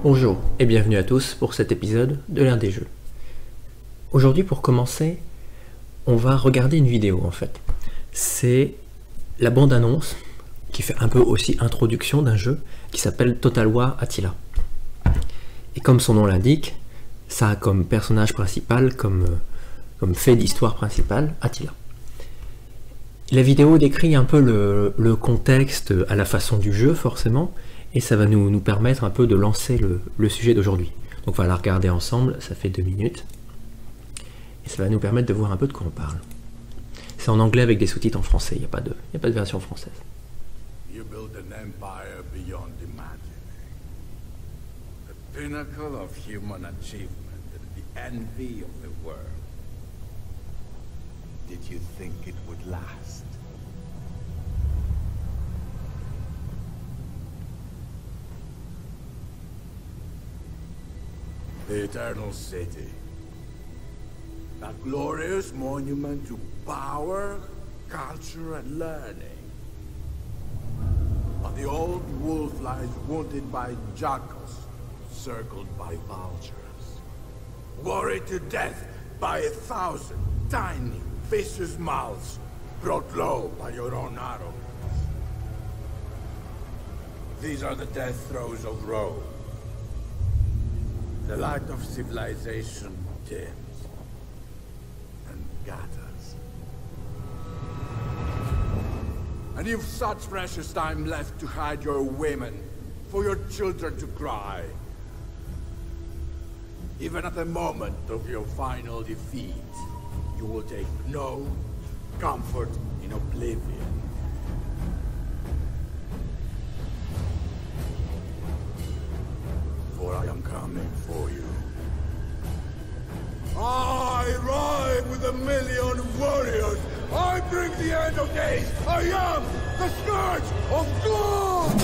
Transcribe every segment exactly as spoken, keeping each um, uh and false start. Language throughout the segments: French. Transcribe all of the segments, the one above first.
Bonjour et bienvenue à tous pour cet épisode de l'Air des Jeux. Aujourd'hui, pour commencer, on va regarder une vidéo en fait. C'est la bande-annonce qui fait un peu aussi introduction d'un jeu qui s'appelle Total War Attila. Et comme son nom l'indique, ça a comme personnage principal, comme, comme fait d'histoire principale, Attila. La vidéo décrit un peu le, le contexte à la façon du jeu forcément, et ça va nous, nous permettre un peu de lancer le, le sujet d'aujourd'hui. Donc on va la regarder ensemble, ça fait deux minutes, et ça va nous permettre de voir un peu de quoi on parle. C'est en anglais avec des sous-titres en français, il n'y a pas de, il n'y a pas de version française. You build an empire beyond imagining. The pinnacle of human achievement and the envy of the world. Did you think it would last? The Eternal City. A glorious monument to power, culture, and learning. But the old wolf lies wounded by jackals, circled by vultures. Worried to death by a thousand tiny, vicious mouths, brought low by your own arrogance. These are the death throes of Rome. The light of civilization dims and gathers. And you've such precious time left to hide your women, for your children to cry. Even at the moment of your final defeat, you will take no comfort in oblivion. For I am coming for you. I ride with a million warriors. I bring the end of days. I am the Scourge of God.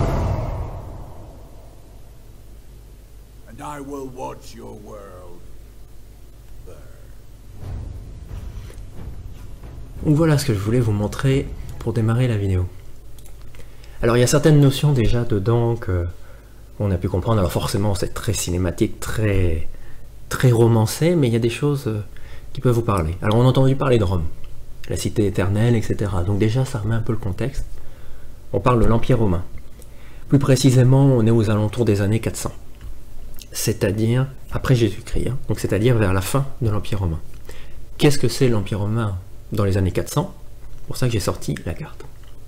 And I will watch your world burn. Donc voilà ce que je voulais vous montrer pour démarrer la vidéo. Alors il y a certaines notions déjà dedans que on a pu comprendre. Alors forcément c'est très cinématique, très très romancé, mais il y a des choses qui peuvent vous parler. Alors on a entendu parler de Rome, la cité éternelle, et cetera. Donc déjà ça remet un peu le contexte. On parle de l'Empire romain. Plus précisément, on est aux alentours des années quatre cents. C'est-à-dire après Jésus-Christ, hein, donc c'est-à-dire vers la fin de l'Empire romain. Qu'est-ce que c'est l'Empire romain dans les années quatre cents? C'est pour ça que j'ai sorti la carte.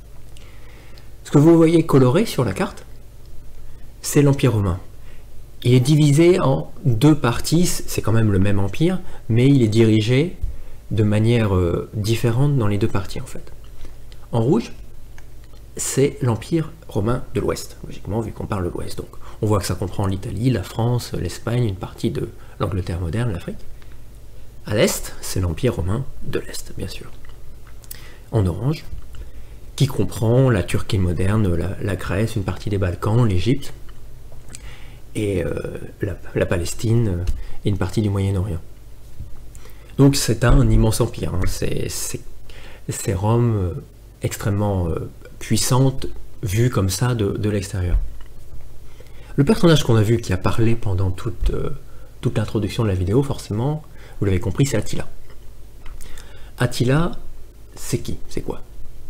Ce que vous voyez coloré sur la carte, c'est l'Empire romain. Il est divisé en deux parties, c'est quand même le même empire, mais il est dirigé de manière euh, différente dans les deux parties en fait. En rouge, c'est l'Empire romain de l'Ouest, logiquement vu qu'on parle de l'Ouest. Donc on voit que ça comprend l'Italie, la France, l'Espagne, une partie de l'Angleterre moderne, l'Afrique. À l'Est, c'est l'Empire romain de l'Est, bien sûr. En orange, qui comprend la Turquie moderne, la, la Grèce, une partie des Balkans, l'Égypte, et euh, la, la Palestine, euh, et une partie du Moyen-Orient. Donc c'est un immense empire, hein. C'est Rome euh, extrêmement euh, puissante, vue comme ça de, de l'extérieur. Le personnage qu'on a vu qui a parlé pendant toute, euh, toute l'introduction de la vidéo, forcément, vous l'avez compris, c'est Attila. Attila, c'est qui? C'est quoi?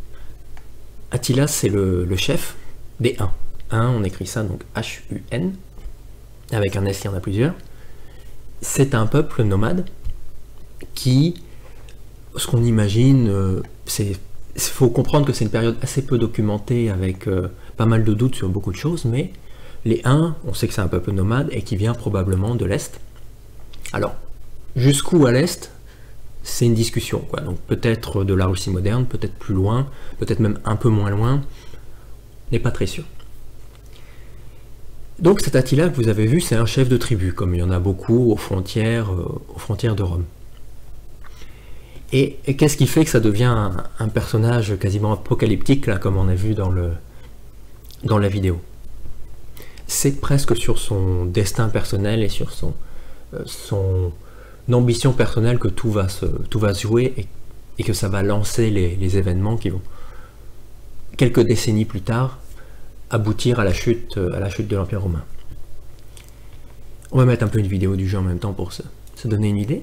Attila, c'est le, le chef des Huns. Huns, on écrit ça donc H U N, avec un S, il y en a plusieurs. C'est un peuple nomade qui, ce qu'on imagine, euh, c'est, il faut comprendre que c'est une période assez peu documentée, avec euh, pas mal de doutes sur beaucoup de choses, mais les Huns, on sait que c'est un peuple nomade et qui vient probablement de l'Est. Alors, jusqu'où à l'Est, c'est une discussion, quoi. Donc peut-être de la Russie moderne, peut-être plus loin, peut-être même un peu moins loin, on n'est pas très sûr. Donc cet Attila que vous avez vu, c'est un chef de tribu, comme il y en a beaucoup aux frontières, euh, aux frontières de Rome. Et, et qu'est-ce qui fait que ça devient un, un personnage quasiment apocalyptique, là, comme on a vu dans, le, dans la vidéo? C'est presque sur son destin personnel et sur son, euh, son ambition personnelle que tout va se, tout va se jouer et, et que ça va lancer les, les événements qui vont, quelques décennies plus tard, aboutir à la chute, à la chute de l'Empire romain. On va mettre un peu une vidéo du jeu en même temps pour se, se donner une idée.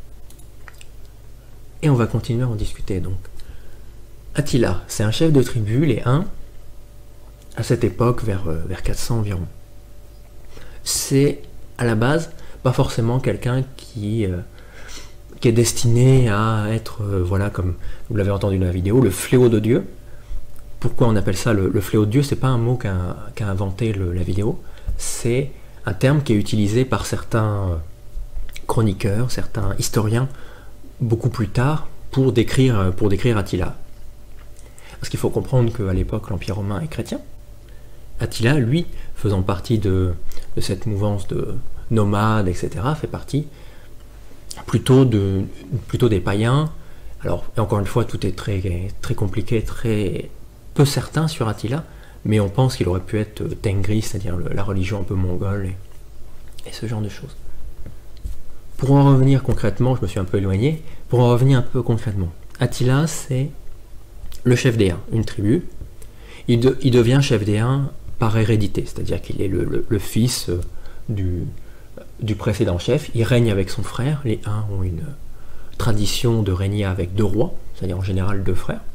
Et on va continuer à en discuter. Donc, Attila, c'est un chef de tribu, les Huns, à cette époque, vers, euh, vers quatre cents environ. C'est, à la base, pas forcément quelqu'un qui, euh, qui est destiné à être, euh, voilà, comme vous l'avez entendu dans la vidéo, le fléau de Dieu. Pourquoi on appelle ça le, le fléau de Dieu? C'est pas un mot qu'a qu'a inventé le, la vidéo, c'est un terme qui est utilisé par certains chroniqueurs, certains historiens, beaucoup plus tard, pour décrire, pour décrire Attila. Parce qu'il faut comprendre qu'à l'époque, l'Empire romain est chrétien. Attila, lui, faisant partie de, de cette mouvance de nomades, et cetera, fait partie plutôt, de, plutôt des païens. Alors, et encore une fois, tout est très, très compliqué, très peu certain sur Attila, mais on pense qu'il aurait pu être Tengri, c'est-à-dire la religion un peu mongole, et, et ce genre de choses. Pour en revenir concrètement, je me suis un peu éloigné, pour en revenir un peu concrètement, Attila, c'est le chef des Huns, une tribu. Il, de, il devient chef des Huns par hérédité, c'est-à-dire qu'il est le, le, le fils du, du précédent chef, il règne avec son frère, les Huns ont une tradition de régner avec deux rois, c'est-à-dire en général deux frères,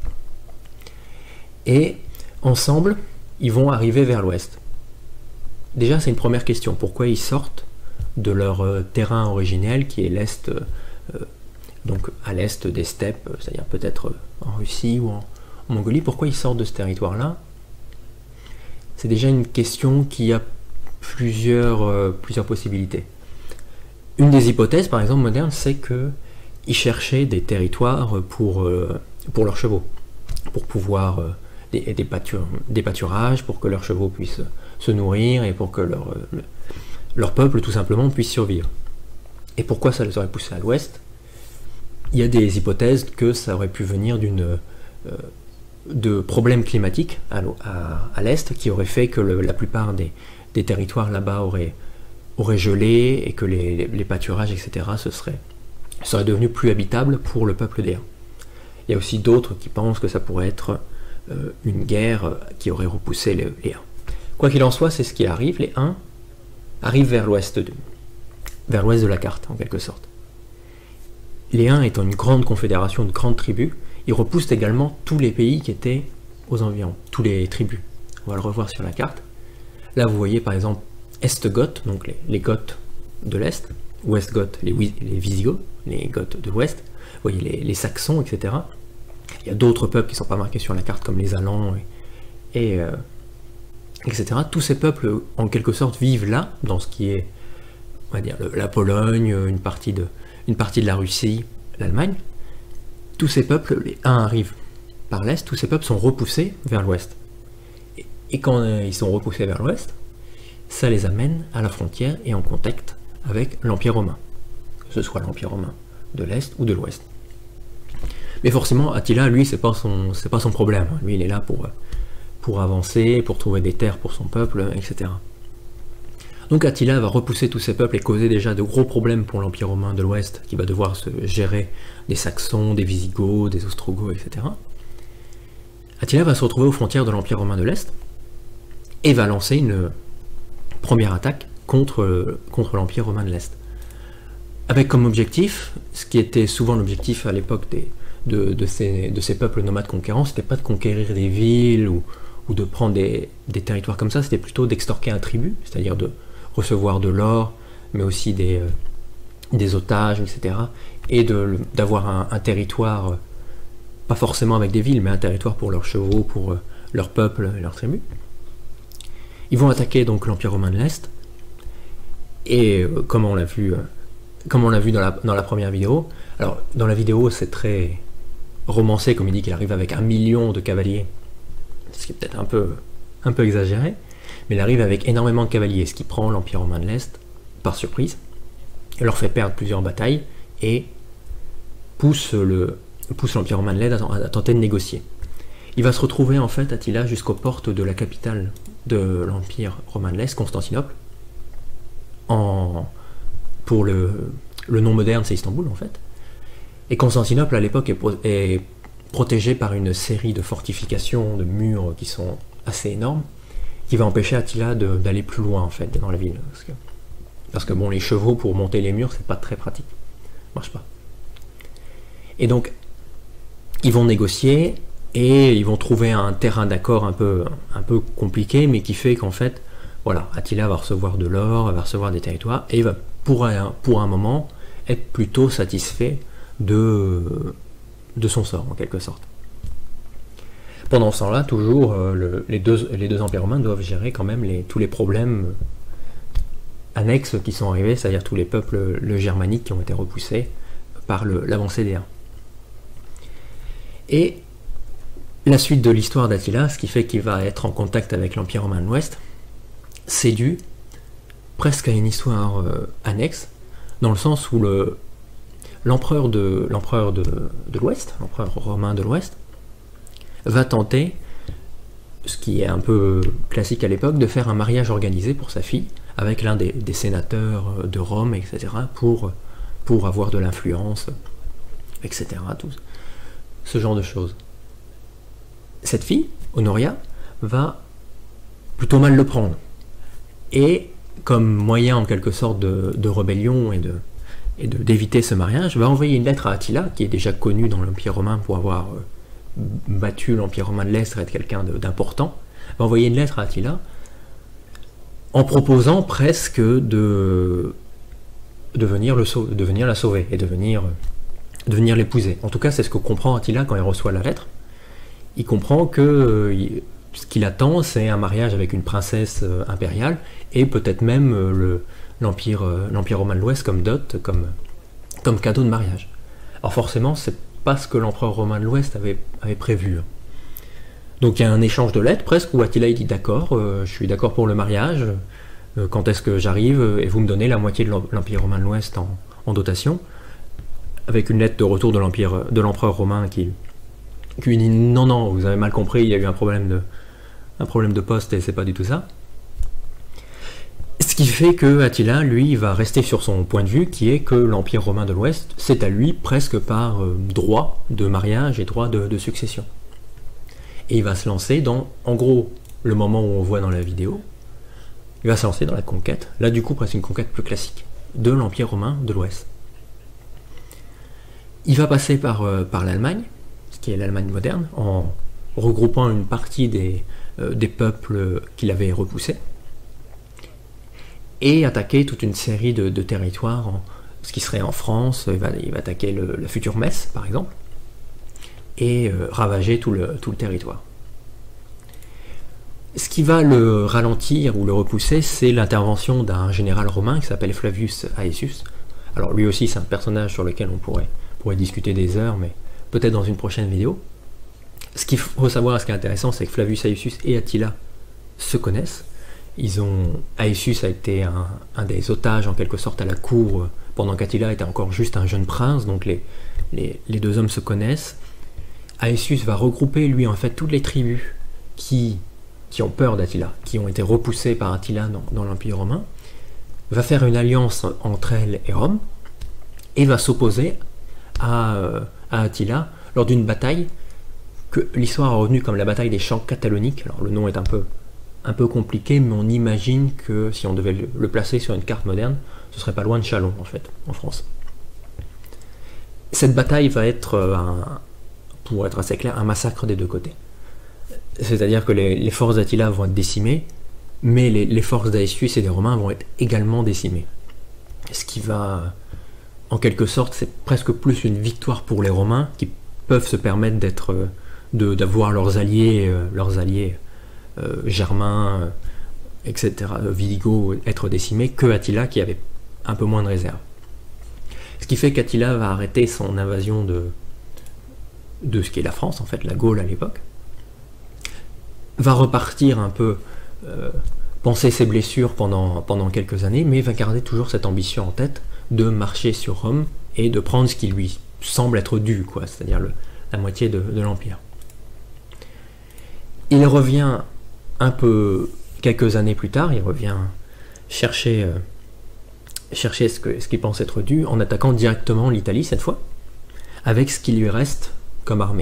et ensemble, ils vont arriver vers l'ouest. Déjà, c'est une première question, pourquoi ils sortent de leur euh, terrain originel, qui est l'est, euh, donc à l'est des steppes, c'est-à-dire peut-être en Russie ou en, en Mongolie, pourquoi ils sortent de ce territoire-là? C'est déjà une question qui a plusieurs, euh, plusieurs possibilités. Une des hypothèses, par exemple, moderne, c'est qu'ils cherchaient des territoires pour, euh, pour leurs chevaux, pour pouvoir... Euh, Des, des, pâtur, des pâturages pour que leurs chevaux puissent se nourrir et pour que leur, le, leur peuple tout simplement puisse survivre. Et pourquoi ça les aurait poussés à l'ouest? Il y a des hypothèses que ça aurait pu venir d'une euh, de problèmes climatiques à, à, à l'est qui auraient fait que le, la plupart des, des territoires là-bas auraient, auraient gelé et que les, les, les pâturages, et cetera se seraient, seraient devenus plus habitables pour le peuple des Huns. Il y a aussi d'autres qui pensent que ça pourrait être une guerre qui aurait repoussé les, les Huns. Quoi qu'il en soit, c'est ce qui arrive. Les Huns arrivent vers l'ouest de, vers l'ouest de la carte, en quelque sorte. Les Huns étant une grande confédération, de grandes tribus, ils repoussent également tous les pays qui étaient aux environs, tous les tribus. On va le revoir sur la carte. Là, vous voyez par exemple Est-Goths, donc les, les Goths de l'Est, Ouest-Goths, les, les Visigoths, les Goths de l'Ouest, vous voyez les, les Saxons, et cetera. Il y a d'autres peuples qui ne sont pas marqués sur la carte, comme les Alans, et, et, euh, et cetera. Tous ces peuples, en quelque sorte, vivent là, dans ce qui est, on va dire, le, la Pologne, une partie, de, une partie de la Russie, l'Allemagne. Tous ces peuples, les Huns arrivent par l'Est, tous ces peuples sont repoussés vers l'Ouest. Et, et quand euh, ils sont repoussés vers l'Ouest, ça les amène à la frontière et en contact avec l'Empire romain, que ce soit l'Empire romain de l'Est ou de l'Ouest. Mais forcément, Attila, lui, c'est pas son, c'est pas son problème. Lui, il est là pour, pour avancer, pour trouver des terres pour son peuple, et cetera. Donc Attila va repousser tous ces peuples et causer déjà de gros problèmes pour l'Empire romain de l'Ouest, qui va devoir se gérer des Saxons, des Visigoths, des Ostrogoths, et cetera. Attila va se retrouver aux frontières de l'Empire romain de l'Est et va lancer une première attaque contre, contre l'Empire romain de l'Est. Avec comme objectif, ce qui était souvent l'objectif à l'époque des De, de, ces, de ces peuples nomades conquérants, c'était pas de conquérir des villes ou, ou de prendre des, des territoires comme ça, c'était plutôt d'extorquer un tribut, c'est-à-dire de recevoir de l'or, mais aussi des, euh, des otages, et cetera. Et d'avoir un, un territoire, euh, pas forcément avec des villes, mais un territoire pour leurs chevaux, pour euh, leur peuple et leurs tribus. Ils vont attaquer donc l'Empire romain de l'Est, et euh, comme on l'a vu, euh, comme on l'a vu dans la, dans la première vidéo, alors dans la vidéo c'est très romancé, comme il dit qu'il arrive avec un million de cavaliers, ce qui est peut-être un peu, un peu exagéré, mais il arrive avec énormément de cavaliers, ce qui prend l'Empire romain de l'Est par surprise, et leur fait perdre plusieurs batailles, et pousse le pousse l'Empire romain de l'Est à, à tenter de négocier. Il va se retrouver en fait, Attila, jusqu'aux portes de la capitale de l'Empire romain de l'Est, Constantinople, en, pour le, le nom moderne c'est Istanbul en fait. Et Constantinople à l'époque est, pro est protégée par une série de fortifications, de murs qui sont assez énormes, qui va empêcher Attila d'aller plus loin en fait dans la ville. Parce que Parce que bon, les chevaux pour monter les murs, c'est pas très pratique. Ça marche pas. Et donc, ils vont négocier et ils vont trouver un terrain d'accord un peu, un peu compliqué, mais qui fait qu'en fait, voilà, Attila va recevoir de l'or, va recevoir des territoires, et il va pour un, pour un moment être plutôt satisfait de, de son sort, en quelque sorte. Pendant ce temps-là, toujours, euh, le, les, deux, les deux empires romains doivent gérer quand même les, tous les problèmes annexes qui sont arrivés, c'est-à-dire tous les peuples le germaniques qui ont été repoussés par l'avancée des Huns. Et la suite de l'histoire d'Attila, ce qui fait qu'il va être en contact avec l'Empire romain de l'Ouest, c'est dû presque à une histoire euh, annexe, dans le sens où l'empereur de, l'empereur de, de l'Ouest, l'empereur romain de l'Ouest, va tenter, ce qui est un peu classique à l'époque, de faire un mariage organisé pour sa fille, avec l'un des, des sénateurs de Rome, et cetera, pour, pour avoir de l'influence, et cetera, tout ce genre de choses. Cette fille, Honoria, va plutôt mal le prendre. Et comme moyen en quelque sorte de, de rébellion et de et d'éviter ce mariage, va envoyer une lettre à Attila, qui est déjà connu dans l'Empire romain pour avoir euh, battu l'Empire romain de l'Est, être quelqu'un d'important, va envoyer une lettre à Attila en proposant presque de, de, venir, le sauver, de venir la sauver et de venir, de venir l'épouser. En tout cas, c'est ce que comprend Attila quand il reçoit la lettre. Il comprend que euh, ce qu'il attend, c'est un mariage avec une princesse euh, impériale, et peut-être même euh, le, l'Empire euh, l'Empire romain de l'Ouest comme dot, comme, comme cadeau de mariage. Alors forcément, c'est pas ce que l'empereur romain de l'Ouest avait, avait prévu. Donc il y a un échange de lettres presque, où Attila il dit d'accord, euh, je suis d'accord pour le mariage, euh, quand est-ce que j'arrive, et vous me donnez la moitié de l'Empire romain de l'Ouest en, en dotation, avec une lettre de retour de l'Empire de l'empereur romain qui qui dit non, non, vous avez mal compris, il y a eu un problème de, un problème de poste et c'est pas du tout ça. Ce qui fait que Attila, lui, va rester sur son point de vue, qui est que l'Empire romain de l'Ouest, c'est à lui presque par euh, droit de mariage et droit de, de succession. Et il va se lancer dans, en gros, le moment où on voit dans la vidéo, il va se lancer dans la conquête, là du coup presque une conquête plus classique, de l'Empire romain de l'Ouest. Il va passer par, euh, par l'Allemagne, qui est l'Allemagne moderne, en regroupant une partie des, euh, des peuples qu'il avait repoussés, et attaquer toute une série de, de territoires, en, ce qui serait en France, il va, il va attaquer le, la future Metz, par exemple, et euh, ravager tout le, tout le territoire. Ce qui va le ralentir ou le repousser, c'est l'intervention d'un général romain qui s'appelle Flavius Aetius. Alors lui aussi, c'est un personnage sur lequel on pourrait, pourrait discuter des heures, mais peut-être dans une prochaine vidéo. Ce qu'il faut savoir, ce qui est intéressant, c'est que Flavius Aetius et Attila se connaissent. Ils ont, Aetius a été un, un des otages en quelque sorte à la cour pendant qu'Attila était encore juste un jeune prince, donc les, les, les deux hommes se connaissent. Aetius va regrouper lui en fait toutes les tribus qui, qui ont peur d'Attila, qui ont été repoussées par Attila dans, dans l'Empire romain, va faire une alliance entre elles et Rome, et va s'opposer à, euh, à Attila lors d'une bataille que l'histoire a retenue comme la bataille des champs cataloniques. Alors le nom est un peu, un peu compliqué, mais on imagine que si on devait le, le placer sur une carte moderne, ce serait pas loin de Châlons en fait, en France. Cette bataille va être, un, pour être assez clair, un massacre des deux côtés. C'est-à-dire que les, les forces d'Attila vont être décimées, mais les, les forces d'Aetius et des Romains vont être également décimées. Ce qui va, en quelque sorte, c'est presque plus une victoire pour les Romains, qui peuvent se permettre d'être, d'avoir leurs alliés, euh, leurs alliés euh, germains, euh, et cetera, Visigoths, être décimés, que Attila qui avait un peu moins de réserve. Ce qui fait qu'Attila va arrêter son invasion de, de ce qui est la France, en fait, la Gaule à l'époque, va repartir un peu, euh, penser ses blessures pendant, pendant quelques années, mais va garder toujours cette ambition en tête de marcher sur Rome et de prendre ce qui lui semble être dû, quoi, c'est-à-dire la moitié de, de l'Empire. Il revient un peu, quelques années plus tard, il revient chercher, euh, chercher ce que, ce qu'il pense être dû, en attaquant directement l'Italie cette fois, avec ce qui lui reste comme armée.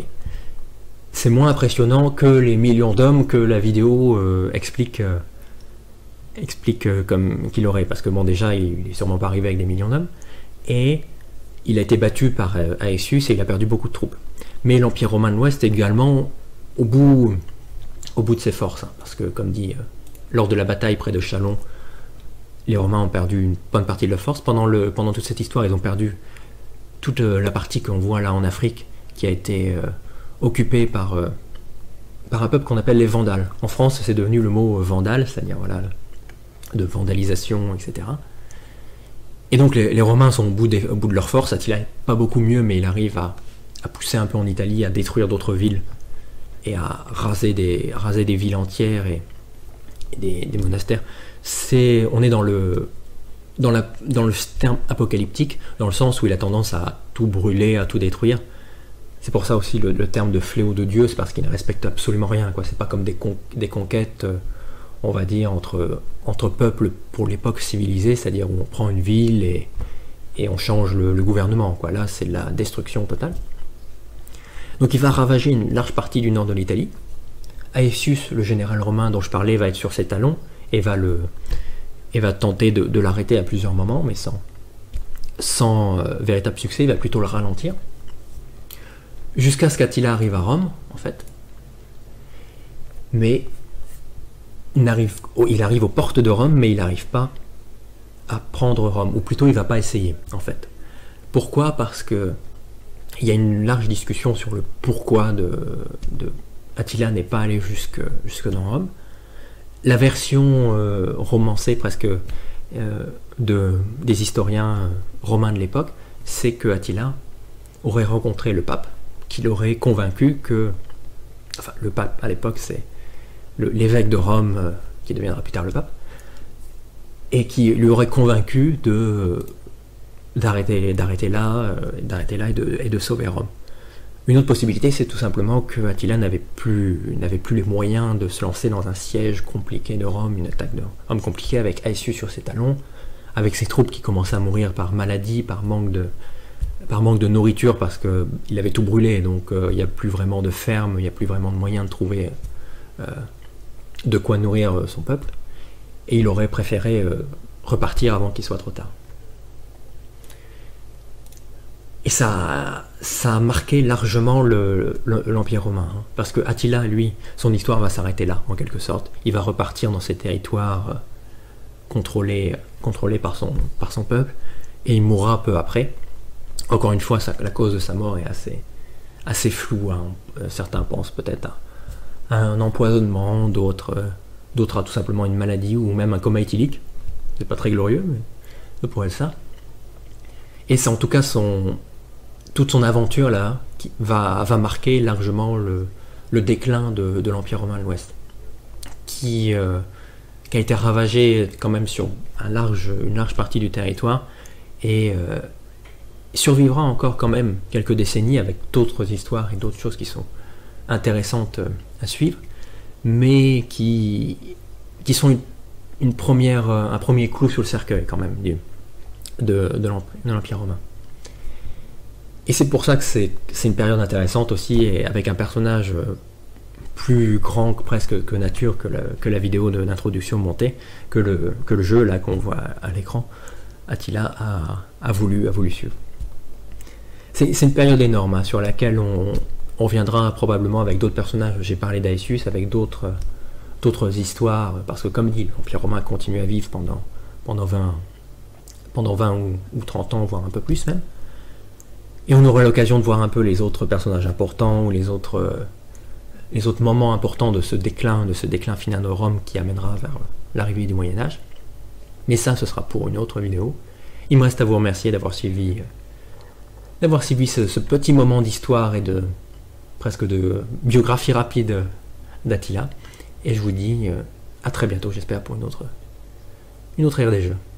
C'est moins impressionnant que les millions d'hommes que la vidéo euh, explique, euh, explique euh, comme qu'il aurait, parce que bon déjà il est sûrement pas arrivé avec des millions d'hommes, et il a été battu par euh, Aetius et il a perdu beaucoup de troupes. Mais l'Empire romain de l'Ouest est également au bout, au bout de ses forces, hein, parce que comme dit, euh, lors de la bataille près de Chalon, les Romains ont perdu une bonne partie de leur force. Pendant, le, pendant toute cette histoire, ils ont perdu toute euh, la partie qu'on voit là en Afrique, qui a été euh, occupée par, euh, par un peuple qu'on appelle les Vandales. En France, c'est devenu le mot euh, vandale, c'est-à-dire voilà, de vandalisation, et cetera. Et donc les, les Romains sont au bout, des, au bout de leur force. Attila n'est pas beaucoup mieux, mais il arrive à, à pousser un peu en Italie, à détruire d'autres villes et à raser des, raser des villes entières et, et des, des monastères. C'est, on est dans le, dans, la, dans le terme apocalyptique, dans le sens où il a tendance à tout brûler, à tout détruire. C'est pour ça aussi le, le terme de fléau de Dieu, c'est parce qu'il ne respecte absolument rien, quoi. C'est pas comme des, con, des conquêtes, euh, on va dire, entre, entre peuples pour l'époque civilisée, c'est-à-dire où on prend une ville et, et on change le, le gouvernement, quoi. Là, c'est la destruction totale. Donc il va ravager une large partie du nord de l'Italie. Aetius, le général romain dont je parlais, va être sur ses talons et va, le, et va tenter de, de l'arrêter à plusieurs moments, mais sans, sans euh, véritable succès. Il va plutôt le ralentir. Jusqu'à ce qu'Attila arrive à Rome, en fait. Mais il arrive, il arrive aux portes de Rome, mais il n'arrive pas à prendre Rome. Ou plutôt, il ne va pas essayer, en fait. Pourquoi? Parce que il y a une large discussion sur le pourquoi de, de Attila n'est pas allé jusque, jusque dans Rome. La version euh, romancée presque euh, de, des historiens romains de l'époque, c'est que Attila aurait rencontré le pape, qui l'aurait convaincu que, enfin le pape à l'époque c'est l'évêque de Rome, euh, qui deviendra plus tard le pape, et qui lui aurait convaincu de d'arrêter d'arrêter là, d'arrêter là et de, et de sauver Rome. Une autre possibilité, c'est tout simplement que Attila n'avait plus, n'avait plus les moyens de se lancer dans un siège compliqué de Rome, une attaque de Rome compliquée avec Aetius sur ses talons, avec ses troupes qui commençaient à mourir par maladie, par manque de, par manque de nourriture, parce qu'il avait tout brûlé, donc il euh, n'y a plus vraiment de ferme, il n'y a plus vraiment de moyens de trouver euh, de quoi nourrir euh, son peuple, et il aurait préféré euh, repartir avant qu'il soit trop tard. Et ça, ça a marqué largement l'Empire romain, hein, parce que Attila, lui, son histoire va s'arrêter là, en quelque sorte. Il va repartir dans ces territoires euh, contrôlés, contrôlés par, son, par son peuple, et il mourra peu après. Encore une fois, ça, la cause de sa mort est assez, assez floue. Hein. Certains pensent peut-être à, à un empoisonnement, d'autres euh, d'autres à tout simplement une maladie, ou même un coma éthylique. C'est pas très glorieux, mais ça pourrait être ça. Et c'est en tout cas son... toute son aventure là qui va, va marquer largement le, le déclin de, de l'Empire romain de l'Ouest, qui, euh, qui a été ravagé quand même sur un large, une large partie du territoire, et euh, survivra encore quand même quelques décennies avec d'autres histoires et d'autres choses qui sont intéressantes à suivre, mais qui, qui sont une, une première, un premier clou sur le cercueil quand même de, de l'Empire romain. Et c'est pour ça que c'est une période intéressante aussi, et avec un personnage plus grand que, presque que nature que la, que la vidéo d'introduction montée, que le, que le jeu là qu'on voit à l'écran, Attila a, a, voulu, a voulu suivre. C'est une période énorme hein, sur laquelle on, on reviendra probablement avec d'autres personnages. J'ai parlé d'Aetius, avec d'autres d'autres histoires, parce que comme dit, l'Empire romain continue à vivre pendant, pendant vingt, pendant vingt ou, ou trente ans, voire un peu plus même. Et on aura l'occasion de voir un peu les autres personnages importants, ou les autres, euh, les autres moments importants de ce déclin, de ce déclin final de Rome qui amènera vers l'arrivée du Moyen-Âge. Mais ça, ce sera pour une autre vidéo. Il me reste à vous remercier d'avoir suivi, euh, d'avoir suivi ce, ce petit moment d'histoire et de presque de biographie rapide d'Attila. Et je vous dis euh, à très bientôt, j'espère, pour une autre, une autre ère des jeux.